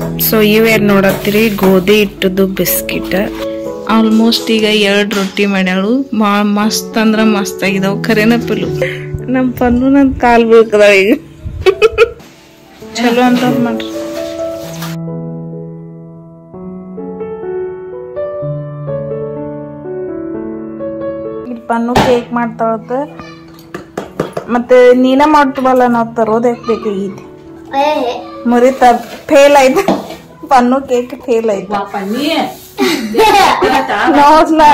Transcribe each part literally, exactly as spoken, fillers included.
So ಇವೇನ್ ನೋಡತ್ತೀರಿ ಗೋಧಿ ಹಿಟ್ಟದು biscuit almost ಈಗ ಎರಡು ರೊಟ್ಟಿ ಮಾಡ್ಯಾಳು ಭಾಳ ಮಸ್ತ್ ಅಂದ್ರ ಮಸ್ತ್ ಆಗಿದಾವ್ ಖರೇನ ಪಿಲು ನಮ್ ಪನ್ನು ನನ್ ಕಾಲ್ ಬೀಳ್ಕದಾವ ಈಗ ಚಲೋ ಅಂತ ಮಾಡ್ರಿ ಇಲ್ಲಿ ಪನ್ನು ಕೇಕ್ ಮಾಡ್ತಾವತ್ತ ಮತ್ತೆ ನೀನ ಮಾಡ್ತೀವಲ್ಲ ನಾವ್ ತರೋದ್ ಯಾಕೆ ಬೇಕಾಗೈತಿ ಮುರಿತ ಫೇಲ್ ಆಯ್ತು ಪನ್ನು ಕೇಕ್ ಫೇಲ್ ಆಯ್ತು ನೋಡ್ಲಾ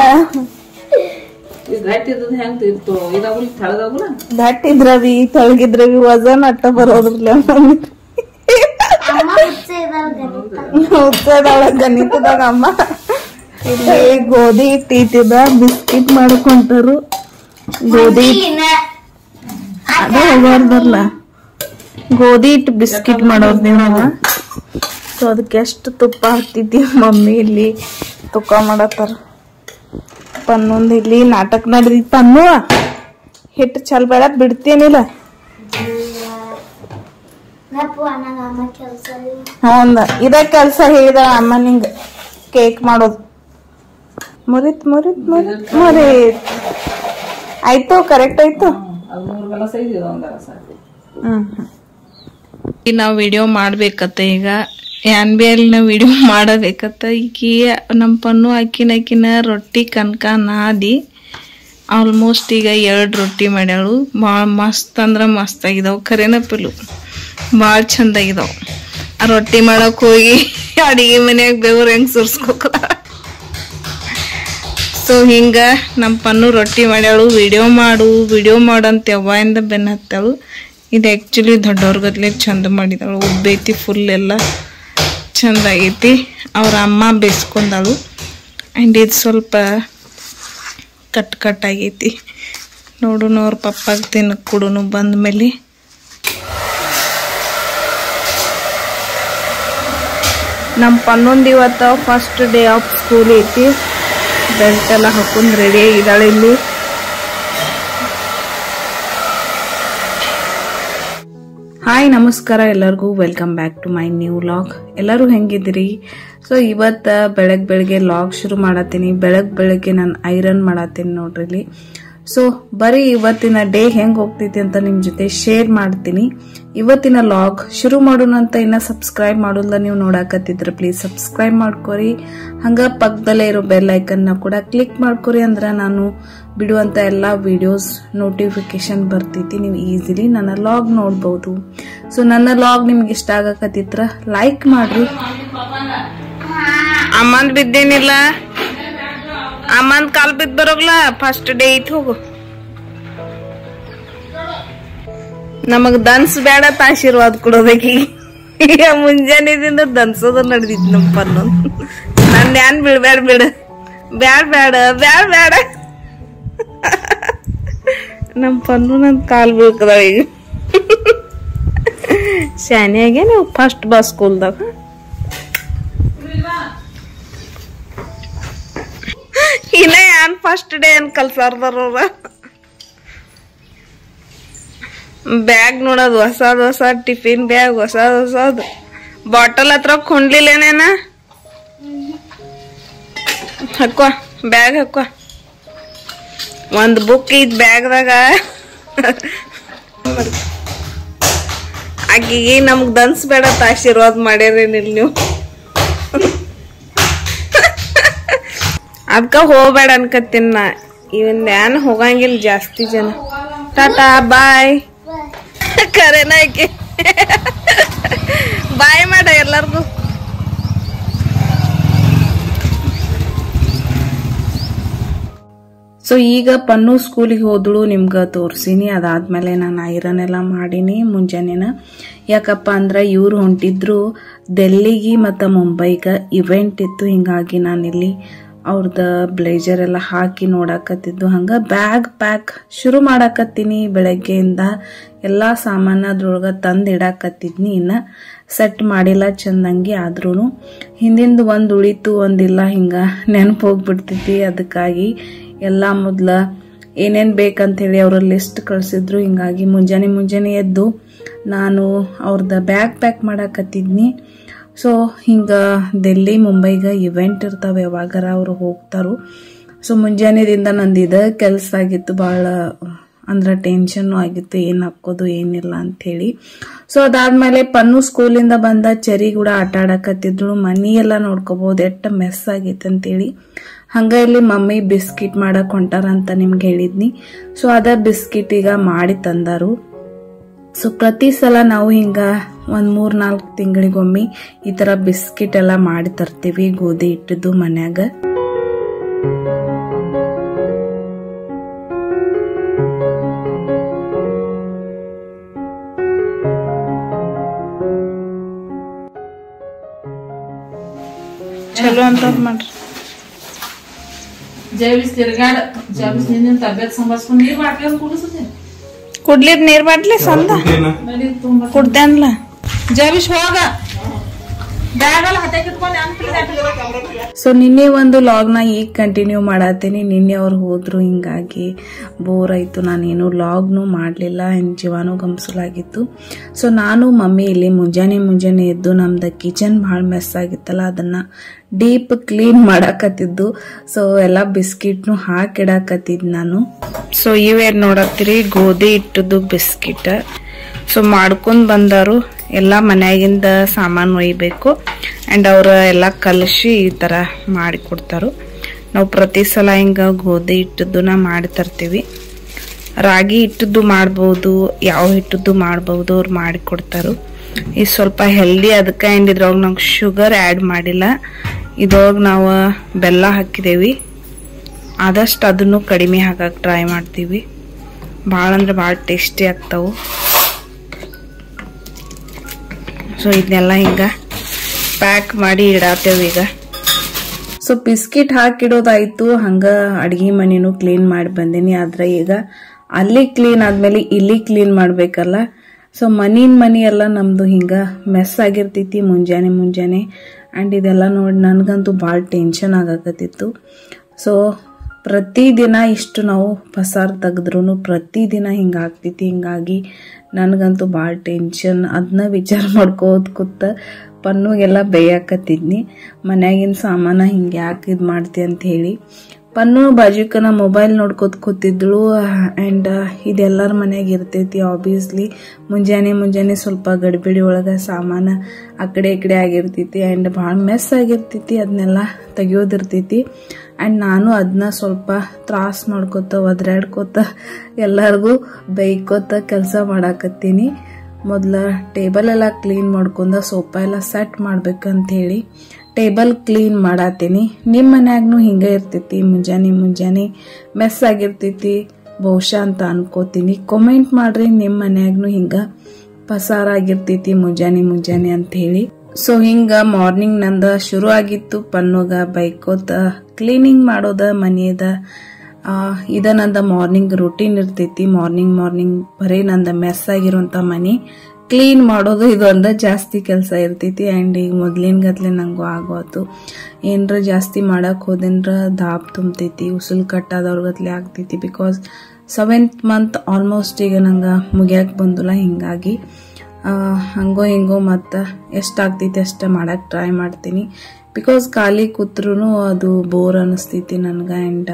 ಗಟ್ಟಿ ಇದ್ರವಿ ತಳಗಿದ್ರವಿ ವಜನ್ ಅಟ್ಟ ಬರೋದ್ರಲ್ಲ ಹುಚ್ಚದಳ ಗಣಿತದಾಗ ಅಮ್ಮ ಇಲ್ಲಿ ಗೋಧಿ ಹಿಟ್ಟಿದ ಬಿಸ್ಕಿಟ್ ಮಾಡ್ಕೊಂತಾರು ಗೋಧಿ ಅದೇ ಹೋಗಾರ್ದಲ್ಲ ಗೋಧಿ ಹಿಟ್ಟು ಬಿಸ್ಕಿಟ್ ಮಾಡೋದ್ ನಾವ ಸೊ ಅದಕ್ಕೆ ಎಷ್ಟು ತುಪ್ಪ ಹಾಕ್ತಿದ್ದಿ ಮಮ್ಮಿ ಇಲ್ಲಿ ತುಪ್ಪ ಮಾಡತ್ತಾರ ಪನ್ನೊಂದ್ ಇಲ್ಲಿ ನಾಟಕ ನಡ್ದಿ ಪನ್ನು ಹಿಟ್ಟು ಚಲ್ ಬೇಡ ಬಿಡ್ತೇನಿಲ್ಲ ಹೌದ ಇದ ಕೆಲ್ಸ ಹೇಳಿದ ಅಮ್ಮ ನಿಂಗ ಕೇಕ್ ಮಾಡೋದು ಮುರಿತ್ ಮುರಿತ್ ಮುರಿತ್ ಮುರಿತ್ ಆಯ್ತು ಕರೆಕ್ಟ್ ಆಯ್ತು ಹ್ಮ್ ನಾವ್ ವಿಡಿಯೋ ಮಾಡ್ಬೇಕತ್ತ ಈಗ ಏನ್ ಬಿ ಅಲ್ಲಿ ನಾವ್ ವಿಡಿಯೋ ಮಾಡಬೇಕತ್ತ ಈಕಿ ನಮ್ ಪನ್ನು ಆಕಿನ ಆಕಿನ ರೊಟ್ಟಿ ಕನಕ ನಾದಿ ಆಲ್ಮೋಸ್ಟ್ ಈಗ ಎರಡ್ ರೊಟ್ಟಿ ಮಾಡ್ಯಾಳು ಭಾಳ ಮಸ್ತ್ ಅಂದ್ರ ಮಸ್ತ್ ಆಗಿದಾವ್ ಖರೇನ ಪಿಲು ಭಾಳ ಚಂದ ಆಗಿದಾವ್ ಆ ರೊಟ್ಟಿ ಮಾಡಕ್ ಹೋಗಿ ಅಡಿಗೆ ಮನ್ಯಾಗ ಬೆವ್ರ ಹೆಂಗ್ ಸುರ್ಸ್ಕೋಕ ಸೊ ಹಿಂಗ ನಮ್ ಪನ್ನು ರೊಟ್ಟಿ ಮಾಡ್ಯಾಳು ವಿಡಿಯೋ ಮಾಡು ವಿಡಿಯೋ ಮಾಡಂತ ಯಾವಾಗಿಂದ ಬೆನ್ನ ಹತ್ತಾಳು ಇದು ಆಕ್ಚುಲಿ ದೊಡ್ಡವ್ರ ಗದ್ಲೆ ಚಂದ ಮಾಡಿದಾಳು ಉಬ್ಬೈತಿ ಫುಲ್ ಎಲ್ಲ ಚಂದ ಆಗೈತಿ ಅವ್ರ ಅಮ್ಮ ಬೇಯಿಸ್ಕೊಂಡಾಳು ಆ್ಯಂಡ್ ಇದು ಸ್ವಲ್ಪ ಕಟ್ ಕಟ್ ಆಗೈತಿ ನೋಡುನು ಅವ್ರ ಪಪ್ಪಾಗ ತಿನ್ನಕ್ ಕೊಡುನು ಬಂದ ಮೇಲೆ ನಮ್ಮ ಪನ್ನೊಂದು ಇವತ್ತು ಫಸ್ಟ್ ಡೇ ಆಫ್ ಸ್ಕೂಲ್ ಐತಿ ಬೆಲ್ಟ್ ಎಲ್ಲ ಹಾಕೊಂಡು ರೆಡಿ ಆಗಿದ್ದಾಳೆ ಇಲ್ಲಿ ಹಾಯ್ ನಮಸ್ಕಾರ ಎಲ್ಲರಿಗೂ welcome back to my new vlog ಎಲ್ಲರೂ ಹೆಂಗಿದ್ರಿ ಸೊ ಇವತ್ತ ಬೆಳಗ್ ಬೆಳಗ್ಗೆ ಲಾಗ್ ಶುರು ಮಾಡತ್ತೀನಿ ಬೆಳಗ್ ಬೆಳಗ್ಗೆ ನಾನು ಐರನ್ ಮಾಡತ್ತೀನಿ ನೋಡ್ರಿ ಇಲ್ಲಿ ಸೊ ಬರೀ ಇವತ್ತಿನ ಡೇ ಹೆಂಗ್ ಹೋಗ್ತೈತಿ ಅಂತ ನಿಮ್ ಜೊತೆ ಶೇರ್ ಮಾಡ್ತೀನಿ ಇವತ್ತಿನ ಲಾಗ್ ಶುರು ಮಾಡೋಣ ಅಂತ ಇನ್ನ ಸಬ್ಸ್ಕ್ರೈಬ್ ಮಾಡೋಲ್ಲ ನೀವು ನೋಡಾಕತ್ತಿದ್ರೆ ಪ್ಲೀಸ್ ಸಬ್ಸ್ಕ್ರೈಬ್ ಮಾಡ್ಕೊರಿ ಹಂಗ ಪಕ್ಕದಲ್ಲೇ ಇರೋ ಬೆಲ್ ಐಕನ್ ನ ಕೂಡ ಕ್ಲಿಕ್ ಮಾಡ್ಕೊರಿ ಅಂದ್ರ ನಾನು ಬಿಡುವಂತ ಎಲ್ಲಾ ವಿಡಿಯೋಸ್ ನೋಟಿಫಿಕೇಶನ್ ಬರ್ತೈತಿ ನೀವು ಈಸಿಲಿ ನನ್ನ ಲಾಗ್ ನೋಡಬಹುದು ಸೊ ನನ್ನ ಲಾಗ್ ನಿಮ್ಗೆ ಇಷ್ಟ ಆಗಕತ್ತಿದ್ರ ಲೈಕ್ ಮಾಡ್ರಿ ಅಮ್ಮಂದ್ ಬಿದ್ದೇನಿಲ್ಲ ಅಮ್ಮಂದ್ ಕಾಲ್ ಬಿದ್ದು ಬರೋಗ್ಲ ಫಸ್ಟ್ ಡೇ ಐತ್ ಹೋಗು ನಮಗ್ ದನ್ಸ್ ಬೇಡ ಆಶೀರ್ವಾದ ಕೊಡೋದಕ್ಕೆ ಈಗ ಮುಂಜಾನೆದಿಂದ ದನ್ಸೋದ ನಡೆದಿತ್ತು ನಮ್ ಪನ್ನು ನನ್ ಏನ್ ಬಿಡ್ಬೇಡ ಬಿಡ ಬ್ಯಾಡ ಬೇಡ ಬ್ಯಾಡ ಬೇಡ ನಮ್ ಪನ್ನು ನನ್ ಕಾಲ್ ಬೀಳ್ಕದಾವ ಈಗ ಶಾನ್ಯಾಗೆ ನೀವು ಫಸ್ಟ್ ಬಸ್ ಸ್ಕೂಲ್ದಾಗ ಇನ್ನ ಏನ್ ಫಸ್ಟ್ ಡೇ ಏನ್ ಕಲ್ಸಾರ್ದಾರ ಬ್ಯಾಗ್ ನೋಡೋದು ಹೊಸದ್ ಹೊಸ ಟಿಫಿನ್ ಬ್ಯಾಗ್ ಹೊಸದ್ ಹೊಸದ್ ಬಾಟಲ್ ಹತ್ರ ಕೊಂಡ್ಲಿಲ್ಲೇನೇನ ಹಾಕೋ ಬ್ಯಾಗ್ ಹಾಕೋ ಒಂದ್ ಬುಕ್ ಇದ್ ಬ್ಯಾಗ್ದಾಗ ಆಕಿಗೆ ನಮ್ಗ್ ದನ್ಸ್ ಬೇಡ ಆಶೀರ್ವಾದ ಮಾಡ್ಯಾರೇನಿಲ್ ನೀವು ಅದ್ಕ ಹೋಗ್ಬೇಡ ಅನ್ಕತ್ತೀನಿ ನಾ ಇವನ್ ಏನ್ ಹೋಗಂಗಿಲ್ಲ ಜಾಸ್ತಿ ಜನ ಟಾಟಾ ಬಾಯ್ ಕರೆನ ಆಕಿ ಬಾಯ್ ಮಾಡ ಎಲ್ಲಾರ್ಗು ಸೊ ಈಗ ಪನ್ನು ಸ್ಕೂಲಿಗೆ ಹೋದಳು ನಿಮ್ಗ ತೋರ್ಸಿನಿ ಅದಾದ್ಮೇಲೆ ನಾನು ಐರನ್ ಎಲ್ಲ ಮಾಡೀನಿ ಮುಂಜಾನೆನ ಯಾಕಪ್ಪ ಅಂದ್ರ ಇವ್ರು ಹೊಂಟಿದ್ರು ಡೆಲ್ಲಿಗೆ ಮತ್ತ ಮುಂಬೈಗ ಇವೆಂಟ್ ಇತ್ತು ಹಿಂಗಾಗಿ ನಾನಿಲ್ಲಿ ಅವ್ರದ ಬ್ಲೇಜರ್ ಎಲ್ಲ ಹಾಕಿ ನೋಡಾಕತ್ತಿದ್ದು ಹಂಗ ಬ್ಯಾಗ್ ಪ್ಯಾಕ್ ಶುರು ಮಾಡಾಕತ್ತೀನಿ ಬೆಳಗ್ಗೆಯಿಂದ ಎಲ್ಲಾ ಸಾಮಾನ ಅದ್ರೊಳಗ ತಂದ್ ಇಡಾಕತ್ತಿದ್ನಿ ಇನ್ನ ಸೆಟ್ ಮಾಡಿಲ್ಲ ಚಂದಂಗಿ ಆದ್ರೂನು ಹಿಂದಿಂದ ಒಂದ್ ಉಳಿತು ಒಂದಿಲ್ಲ ಹಿಂಗ ನೆನಪು ಹೋಗ್ಬಿಡ್ತೈತಿ ಅದಕ್ಕಾಗಿ ಎಲ್ಲಾ ಮೊದ್ಲ ಏನೇನ್ ಬೇಕಂತ ಹೇಳಿ ಅವ್ರ ಲಿಸ್ಟ್ ಕಳ್ಸಿದ್ರು ಹಿಂಗಾಗಿ ಮುಂಜಾನೆ ಮುಂಜಾನೆ ಎದ್ದು ನಾನು ಅವ್ರದ ಬ್ಯಾಗ್ ಪ್ಯಾಕ್ ಮಾಡಾಕತ್ತಿದ್ನಿ ಸೊ ಹಿಂಗ ಡೆಲ್ಲಿ ಮುಂಬೈಗೆ ಇವೆಂಟ್ ಇರ್ತಾವ, ಯಾವಾಗಾರ ಅವ್ರು ಹೋಗ್ತಾರು. ಸೊ ಮುಂಜಾನೆದಿಂದ ನಂದಿದ ಕೆಲಸ ಆಗಿತ್ತು, ಭಾಳ ಅಂದ್ರೆ ಟೆನ್ಷನ್ ಆಗಿತ್ತು, ಏನ್ ಹಾಕೋದು ಏನಿಲ್ಲ ಅಂತ ಹೇಳಿ. ಸೊ ಅದಾದ್ಮೇಲೆ ಪನ್ನು ಸ್ಕೂಲಿಂದ ಬಂದ, ಚರಿ ಕೂಡ ಆಟ ಆಡಕತ್ತಿದ್ಳು. ಮನಿ ಎಲ್ಲ ನೋಡ್ಕೋಬಹುದು, ಎಷ್ಟ ಮೆಸ್ ಆಗಿತ್ತು ಅಂತೇಳಿ. ಹಂಗ ಇಲ್ಲಿ ಮಮ್ಮಿ ಬಿಸ್ಕಿಟ್ ಮಾಡಕ್ ಹೊಂಟಾರ ಅಂತ ನಿಮ್ಗೆ ಹೇಳಿದ್ನಿ. ಸೊ ಅದ ಬಿಸ್ಕಿಟ್ ಈಗ ಮಾಡಿ ತಂದಾರು. ಸೊ ಪ್ರತಿ ಸಲ ನಾವು ಹಿಂಗ ಒಂದ್ ಮೂರ್ ನಾಲ್ಕು ತಿಂಗಳಿಗೊಮ್ಮೆ ಈ ತರ ಬಿಸ್ಕಿಟ್ ಎಲ್ಲ ಮಾಡಿ ತರ್ತೀವಿ, ಗೋಧಿ ಹಿಟ್ಟಿದ್ದು ಮನ್ಯಾಗ. ಚಲೋ ಅಂತ ಮಾಡ್ರಿ. ಜೈವಿಸ್ ತಿರ್ಗಾಡ ಜೈವಿಸ್ ನಿನ್ನ ತಬ್ಯತ್ ಸಂಭಾಸ್ಕೊಂಡು ನೀರ್ ಬಾಟ್ಲಿ ಕುಡಿಸುತ್ತೆ. ಕುಡ್ಲಿದ್ ನೀರ್ ಬಾಟ್ಲಿ ಸಂದ ಕುಡ್ದೆ ಅನ್ಲ. ಜೈವಿಸ್ ಹೋಗ ಬ್ಯಾಗ್ ಎಲ್ಲ ಹತ್ತೆ ಕಿತ್ಕೊಂಡು. ಸೊ ನಿನ್ನೆ ಒಂದು ಲಾಗ್ ನ ಈಗ ಕಂಟಿನ್ಯೂ ಮಾಡತ್ತೀನಿ. ನಿನ್ನೆ ಅವ್ರು ಹೋದ್ರು, ಹಿಂಗಾಗಿ ಬೋರ್ ಆಯ್ತು, ನಾನೇನು ಲಾಗ್ನು ಮಾಡ್ಲಿಲ್ಲ. ಜೀವಾನು ಗಮಸಲಾಗಿತ್ತು. ಸೊ ನಾನು ಮಮ್ಮಿ ಇಲ್ಲಿ ಮುಂಜಾನೆ ಮುಂಜಾನೆ ಎದ್ದು ನಮ್ದು ಕಿಚನ್ ಬಹಳ ಮೆಸ್ ಆಗಿತ್ತಲ್ಲ, ಅದನ್ನ ಡೀಪ್ ಕ್ಲೀನ್ ಮಾಡಾಕತ್ತಿದ್ದು. ಸೊ ಎಲ್ಲಾ ಬಿಸ್ಕಿಟ್ನು ಹಾಕಿಡಾಕತ್ತಿದ್ ನಾನು. ಸೊ ಇವೇನ್ ನೋಡತ್ತೀರಿ, ಗೋಧಿ ಹಿಟ್ಟದ್ದು ಬಿಸ್ಕಿಟ್. ಸೊ ಮಾಡ್ಕೊಂಡ್ ಬಂದಾರು. ಎಲ್ಲಾ ಮನ್ಯಾಗಿಂದ ಸಾಮಾನು ಒಯ್ಬೇಕು ಅಂಡ್ ಅವ್ರ ಎಲ್ಲಾ ಕಲಸಿ ಈ ತರ ಮಾಡಿ ಕೊಡ್ತಾರು. ನಾವು ಪ್ರತಿ ಸಲ ಹಿಂಗ ಗೋಧಿ ಹಿಟ್ಟದ್ದನ್ನ ಮಾಡಿ ತರ್ತೀವಿ. ರಾಗಿ ಹಿಟ್ಟದ್ದು ಮಾಡ್ಬಹುದು, ಯಾವ ಹಿಟ್ಟದ್ದು ಮಾಡ್ಬಹುದು, ಅವ್ರು ಮಾಡಿ ಕೊಡ್ತಾರು. ಇದು ಸ್ವಲ್ಪ ಹೆಲ್ದಿ, ಅದಕ್ಕೆ ಅಂಡ್ ಇದ್ರೊಳಗ ನಾವು ಶುಗರ್ ಆ್ಯಡ್ ಮಾಡಿಲ್ಲ. ಇದ್ರೊಳಗ ನಾವು ಬೆಲ್ಲ ಹಾಕಿದೇವಿ. ಆದಷ್ಟು ಅದನ್ನು ಕಡಿಮೆ ಹಾಕಕ್ ಟ್ರೈ ಮಾಡ್ತೀವಿ. ಭಾಳ ಅಂದ್ರೆ ಭಾಳ ಟೇಸ್ಟಿ ಆಗ್ತಾವು. ಸೊ ಇದನ್ನೆಲ್ಲ ಹಿಂಗ ಪ್ಯಾಕ್ ಮಾಡಿ ಇಡಾತೇವ್ ಈಗ. ಸೊ ಬಿಸ್ಕಿಟ್ ಹಾಕಿಡೋದಾಯ್ತು. ಹಂಗ ಅಡ್ಗಿ ಮನೇನು ಕ್ಲೀನ್ ಮಾಡಿ ಬಂದೀನಿ. ಆದ್ರೆ ಈಗ ಅಲ್ಲಿ ಕ್ಲೀನ್ ಆದ್ಮೇಲೆ ಇಲ್ಲಿ ಕ್ಲೀನ್ ಮಾಡ್ಬೇಕಲ್ಲ. ಸೊ ಮನಿನ್ ಮನಿ ಎಲ್ಲ ನಮ್ದು ಹಿಂಗ ಮೆಸ್ ಆಗಿರ್ತೈತಿ ಮುಂಜಾನೆ ಮುಂಜಾನೆ. ಅಂಡ್ ಇದೆಲ್ಲ ನೋಡಿ ನನ್ಗಂತೂ ಭಾಳ ಟೆನ್ಷನ್ ಆಗಕತ್ತಿತ್ತು. ಸೊ ಪ್ರತಿದಿನ ಇಷ್ಟು ನಾವು ಪಸಾರ್ ತೆಗೆದ್ರು ಪ್ರತಿದಿನ ಹಿಂಗ ಆಗ್ತೈತಿ. ಹಿಂಗಾಗಿ ನನ್ಗಂತೂ ಭಾಳ ಟೆನ್ಷನ್. ಅದನ್ನ ವಿಚಾರ ಮಾಡ್ಕೋದ್ ಕೂತ ಪನ್ನುಗೆಲ್ಲ ಬೇಯಾಕತ್ತಿದ್ನಿ, ಮನ್ಯಾಗಿನ ಸಾಮಾನ ಹಿಂಗೆ ಯಾಕೆ ಇದು ಮಾಡ್ತಿ ಅಂತ ಹೇಳಿ. ಪನ್ನು ಬಾಜುಕನ ಮೊಬೈಲ್ ನೋಡ್ಕೋತ ಕೂತಿದ್ಳು. ಅಂಡ್ ಇದೆಲ್ಲರ ಮನ್ಯಾಗ ಇರ್ತೈತಿ ಆಬ್ವಿಯಸ್ಲಿ. ಮುಂಜಾನೆ ಮುಂಜಾನೆ ಸ್ವಲ್ಪ ಗಡಿಬಿಡಿ ಒಳಗ ಸಾಮಾನ ಆ ಕಡೆ ಈ ಕಡೆ ಆಗಿರ್ತೈತಿ ಅಂಡ್ ಭಾಳ ಮೆಸ್ ಆಗಿರ್ತೈತಿ. ಅದನ್ನೆಲ್ಲ ತೆಗಿಯೋದಿರ್ತೈತಿ. ಅಂಡ್ ನಾನು ಅದನ್ನ ಸ್ವಲ್ಪ ತ್ರಾಸ್ ಮಾಡ್ಕೋತ ಒದ್ರಾಡ್ಕೋತ ಎಲ್ಲರಿಗೂ ಬೈಕೋತ ಕೆಲಸ ಮಾಡಾಕತ್ತೀನಿ. ಮೊದ್ಲ ಟೇಬಲ್ ಎಲ್ಲ ಕ್ಲೀನ್ ಮಾಡ್ಕೊಂಡ ಸೋಫಾ ಎಲ್ಲ ಸೆಟ್ ಮಾಡ್ಬೇಕಂತ ಹೇಳಿ ಟೇಬಲ್ ಕ್ಲೀನ್ ಮಾಡಾತೀನಿ. ನಿಮ್ ಮನ್ಯಾಗ್ನು ಹಿಂಗ ಇರ್ತೈತಿ, ಮುಂಜಾನೆ ಮುಂಜಾನೆ ಮೆಸ್ ಆಗಿರ್ತೈತಿ ಬಹುಶಃ ಅಂತ ಅನ್ಕೋತೀನಿ. ಕಾಮೆಂಟ್ ಮಾಡ್ರಿ ನಿಮ್ ಮನ್ಯಾಗ್ನು ಹಿಂಗ ಪಸಾರ ಆಗಿರ್ತೈತಿ ಮುಂಜಾನೆ ಮುಂಜಾನೆ ಅಂತ ಹೇಳಿ. ಸೊ ಹಿಂಗ ಮಾರ್ನಿಂಗ್ ನಂದ ಶುರು ಆಗಿತ್ತು. ಪನ್ನುಗ ಬೈಕೋತ ಕ್ಲೀನಿಂಗ್ ಮಾಡೋದ ಮನೆಯದ. ಆ ಇದ ನಂದ ಮಾರ್ನಿಂಗ್ ರೂಟೀನ್ ಇರ್ತೈತಿ. ಮಾರ್ನಿಂಗ್ ಮಾರ್ನಿಂಗ್ ಬರೀ ನಂದ ಮೆಸ್ ಆಗಿರುವಂತ ಮನಿ ಕ್ಲೀನ್ ಮಾಡೋದು ಇದೊಂದ ಜಾಸ್ತಿ ಕೆಲಸ ಇರ್ತೈತಿ. ಅಂಡ್ ಈಗ ಮೊದ್ಲಿನ ಗತ್ಲೆ ನಂಗೂ ಆಗೋತು. ಏನ್ರ ಜಾಸ್ತಿ ಮಾಡಕ್ ಹೋದೇನ್ರ ದಾಪ್ ತುಂಬತೈತಿ, ಉಸುಲ್ ಕಟ್ಟಾದವ್ರ ಗತ್ಲೆ ಆಗ್ತೈತಿ. ಬಿಕಾಸ್ ಸೆವೆಂತ್ ಮಂತ್ ಆಲ್ಮೋಸ್ಟ್ ಈಗ ನಂಗ ಮುಗಿಯಾಕ್ ಬಂದಿಲ್ಲ. ಹಿಂಗಾಗಿ ಹಂಗೋ ಹಿಂಗೋ ಮತ್ತ ಎಷ್ಟಾಗ್ತೈತಿ ಅಷ್ಟ ಮಾಡಕ್ ಟ್ರೈ ಮಾಡ್ತೀನಿ. ಬಿಕಾಸ್ ಖಾಲಿ ಕೂತ್ರು ಅದು ಬೋರ್ ಅನಿಸ್ತೈತಿ ನನ್ಗ. ಅಂಡ್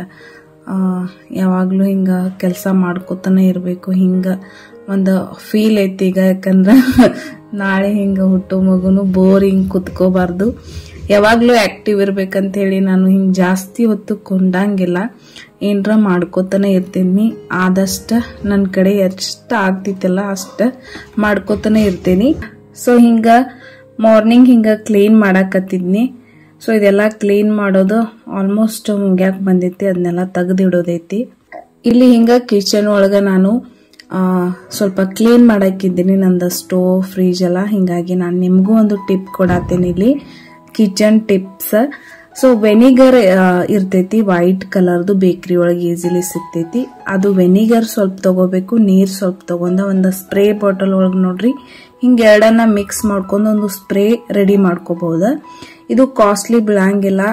ಯಾವಾಗ್ಲೂ ಹಿಂಗ ಕೆಲಸ ಮಾಡ್ಕೋತಾನೆ ಇರ್ಬೇಕು, ಹಿಂಗ ಒಂದು ಫೀಲ್ ಐತಿ ಈಗ. ಯಾಕಂದ್ರ ನಾಳೆ ಹಿಂಗ ಹುಟ್ಟೋ ಮಗುನು ಬೋರ್ ಹಿಂಗ್ ಕುತ್ಕೋಬಾರ್ದು, ಯಾವಾಗ್ಲೂ ಆಕ್ಟಿವ್ ಇರ್ಬೇಕಂತ ಹೇಳಿ ನಾನು ಹಿಂಗ್ ಜಾಸ್ತಿ ಹೊತ್ತು ಕೊಂಡಂಗಿಲ್ಲ. ಏನ್ರ ಮಾಡ್ಕೋತಾನೆ ಇರ್ತೀನಿ. ಆದಷ್ಟ ನನ್ ಕಡೆ ಎಷ್ಟ ಆಗ್ತಿತ್ತಲ್ಲ ಅಷ್ಟ ಮಾಡ್ಕೋತಾನೆ ಇರ್ತೀನಿ. ಸೊ ಹಿಂಗ ಮಾರ್ನಿಂಗ್ ಹಿಂಗ ಕ್ಲೀನ್ ಮಾಡಾಕತ್ತಿದ್ನಿ. ಸೊ ಇದೆಲ್ಲ ಕ್ಲೀನ್ ಮಾಡೋದು ಆಲ್ಮೋಸ್ಟ್ ಮುಗ್ಯಾಕ್ ಬಂದೈತಿ. ಅದನ್ನೆಲ್ಲ ತೆಗೆದಿಡೋದೈತಿ. ಇಲ್ಲಿ ಹಿಂಗ ಕಿಚನ್ ಒಳಗ ನಾನು ಆ ಸ್ವಲ್ಪ ಕ್ಲೀನ್ ಮಾಡಾಕಿದ್ದೀನಿ ನಂದ ಸ್ಟೋವ್ ಫ್ರಿಜ್ ಎಲ್ಲ. ಹಿಂಗಾಗಿ ನಾನು ನಿಮ್ಗೂ ಒಂದು ಟಿಪ್ ಕೊಡಾತೇನೆ ಇಲ್ಲಿ, ಕಿಚನ್ ಟಿಪ್ಸ್. ಸೊ ವೆನಿಗರ್ ಇರ್ತೈತಿ ವೈಟ್ ಕಲರ್ದು, ಬೇಕರಿ ಒಳಗೆ ಈಸಿಲಿ ಸಿಗ್ತೈತಿ. ಅದು ವೆನಿಗರ್ ಸ್ವಲ್ಪ ತಗೋಬೇಕು, ನೀರ್ ಸ್ವಲ್ಪ ತಗೊಂಡ ಒಂದು ಸ್ಪ್ರೇ ಬಾಟಲ್ ಒಳಗೆ ನೋಡ್ರಿ ಹಿಂಗ ಎರಡನ್ನ ಮಿಕ್ಸ್ ಮಾಡ್ಕೊಂಡು ಒಂದು ಸ್ಪ್ರೇ ರೆಡಿ ಮಾಡ್ಕೋಬಹುದ. ಇದು ಕಾಸ್ಟ್ಲಿ ಬೀಳಂಗಿಲ್ಲ.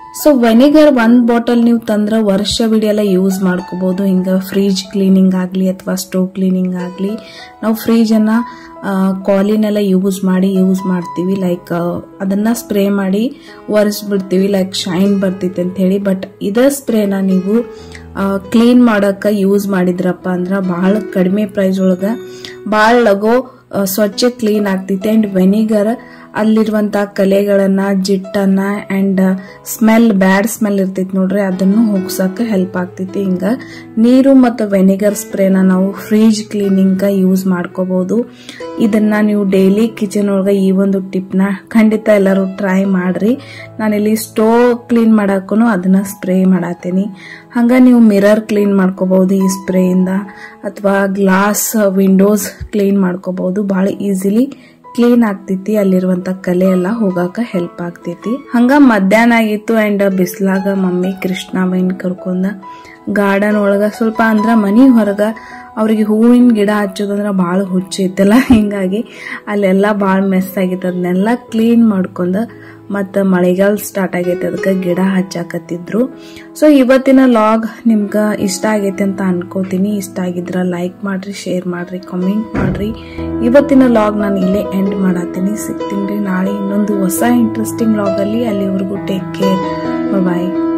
ಸೊ ವೆನಿಗರ್ ಒಂದ್ ಬಾಟಲ್ ನೀವು ತಂದ್ರ ವರ್ಷ ಬಿಡಿಯೆಲ್ಲ ಯೂಸ್ ಮಾಡ್ಕೋಬಹುದು. ಹಿಂಗ ಫ್ರಿಜ್ ಕ್ಲೀನಿಂಗ್ ಆಗ್ಲಿ ಅಥವಾ ಸ್ಟೋವ್ ಕ್ಲೀನಿಂಗ್ ಆಗ್ಲಿ ನಾವು ಫ್ರಿಜ್ ಅನ್ನ ಕಾಲಿನೆಲ್ಲ ಯೂಸ್ ಮಾಡಿ ಯೂಸ್ ಮಾಡ್ತೀವಿ. ಲೈಕ್ ಅದನ್ನ ಸ್ಪ್ರೇ ಮಾಡಿ ಒರೆಸ್ ಬಿಡ್ತೀವಿ, ಲೈಕ್ ಶೈನ್ ಬರ್ತೈತಿ ಅಂತ ಹೇಳಿ. ಬಟ್ ಇದ ಸ್ಪ್ರೇನ ನೀವು ಕ್ಲೀನ್ ಮಾಡಕ ಯೂಸ್ ಮಾಡಿದ್ರಪ್ಪ ಅಂದ್ರ ಬಹಳ ಕಡಿಮೆ ಪ್ರೈಸ್ ಒಳಗ ಬಹಳ ಲಗೋ ಸ್ವಚ್ಛ ಕ್ಲೀನ್ ಆಗ್ತೈತಿ. ಅಂಡ್ ವೆನಿಗರ್ ಅಲ್ಲಿರುವಂತ ಕಲೆಗಳನ್ನ, ಜಿಟ್ಟನ್ನ ಅಂಡ್ ಸ್ಮೆಲ್, ಬ್ಯಾಡ್ ಸ್ಮೆಲ್ ಇರ್ತೈತಿ ನೋಡ್ರಿ, ಅದನ್ನು ಹೋಗ್ಸಕ್ಕೆ ಹೆಲ್ಪ್ ಆಗ್ತೈತಿ. ಹಿಂಗ ನೀರು ಮತ್ತು ವೆನಿಗರ್ ಸ್ಪ್ರೇನ ನಾವು ಫ್ರಿಜ್ ಕ್ಲೀನಿಂಗ್ ಯೂಸ್ ಮಾಡ್ಕೋಬಹುದು. ಇದನ್ನ ನೀವು ಡೈಲಿ ಕಿಚನ್ ಒಳಗ ಈ ಒಂದು ಟಿಪ್ ನ ಖಂಡಿತ ಎಲ್ಲರೂ ಟ್ರೈ ಮಾಡ್ರಿ. ನಾನಿಲ್ಲಿ ಸ್ಟೋವ್ ಕ್ಲೀನ್ ಮಾಡಾಕು ಅದನ್ನ ಸ್ಪ್ರೇ ಮಾಡಾತೀನಿ. ಹಂಗ ನೀವು ಮಿರರ್ ಕ್ಲೀನ್ ಮಾಡ್ಕೋಬಹುದು ಈ ಸ್ಪ್ರೇ ಇಂದ, ಅಥವಾ ಗ್ಲಾಸ್ ವಿಂಡೋಸ್ ಕ್ಲೀನ್ ಮಾಡ್ಕೋಬಹುದು. ಬಹಳ ಈಸಿಲಿ ಕ್ಲೀನ್ ಆಗ್ತೈತಿ, ಅಲ್ಲಿರುವಂತ ಕಲೆ ಎಲ್ಲ ಹೋಗಾಕ ಹೆಲ್ಪ್ ಆಗ್ತೈತಿ. ಹಂಗ ಮಧ್ಯಾಹ್ನ ಆಗಿತ್ತು ಅಂಡ್ ಬಿಸ್ಲಾಗ ಮಮ್ಮಿ ಕೃಷ್ಣ ಬೈನ್ ಕರ್ಕೊಂಡ ಗಾರ್ಡನ್ ಒಳಗ ಸ್ವಲ್ಪ ಅಂದ್ರ ಮನಿ ಹೊರಗ ಅವ್ರಿಗೆ ಹೂವಿನ ಗಿಡ ಹಚ್ಚೋದಂದ್ರ ಬಹಳ ಹುಚ್ಚ ಐತಲ್ಲ, ಹಿಂಗಾಗಿ ಅಲ್ಲೆಲ್ಲ ಬಹಳ ಮೆಸ್ ಆಗೈತಿ. ಅದನ್ನೆಲ್ಲ ಕ್ಲೀನ್ ಮಾಡ್ಕೊಂಡ ಮತ್ತ ಮಳೆಗಾಲ ಸ್ಟಾರ್ಟ್ ಆಗೈತಿ, ಅದಕ್ಕೆ ಗಿಡ ಹಚ್ಚಾಕತ್ತಿದ್ರು. ಸೊ ಇವತ್ತಿನ ಲಾಗ್ ನಿಮ್ಗ ಇಷ್ಟ ಆಗೈತಿ ಅಂತ ಅನ್ಕೋತೀನಿ. ಇಷ್ಟ ಆಗಿದ್ರ ಲೈಕ್ ಮಾಡ್ರಿ, ಶೇರ್ ಮಾಡ್ರಿ, ಕಾಮೆಂಟ್ ಮಾಡ್ರಿ. ಇವತ್ತಿನ ಲಾಗ್ ನಾನು ಇಲ್ಲೇ ಎಂಡ್ ಮಾಡತ್ತೀನಿ. ಸಿಗ್ತೀನಿ ನಾಳೆ ಇನ್ನೊಂದು ಹೊಸ ಇಂಟ್ರೆಸ್ಟಿಂಗ್ ಲಾಗ್ ಅಲ್ಲಿ. ಅಲ್ಲಿವರೆಗೂ ಟೇಕ್ ಕೇರ್, ಬಾಯ್.